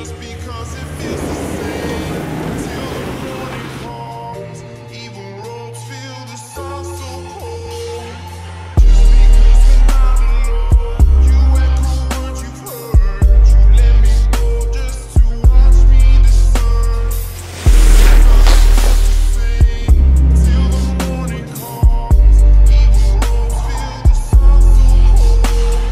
just because it feels the same till the morning comes. Even roads feel the sun so cold. Just because we're not alone, you echo what you've heard. You let me go just to watch me discern. Because it feels the same till the morning comes. Even roads feel the sun so cold.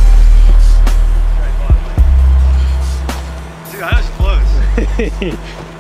Dude, that was close.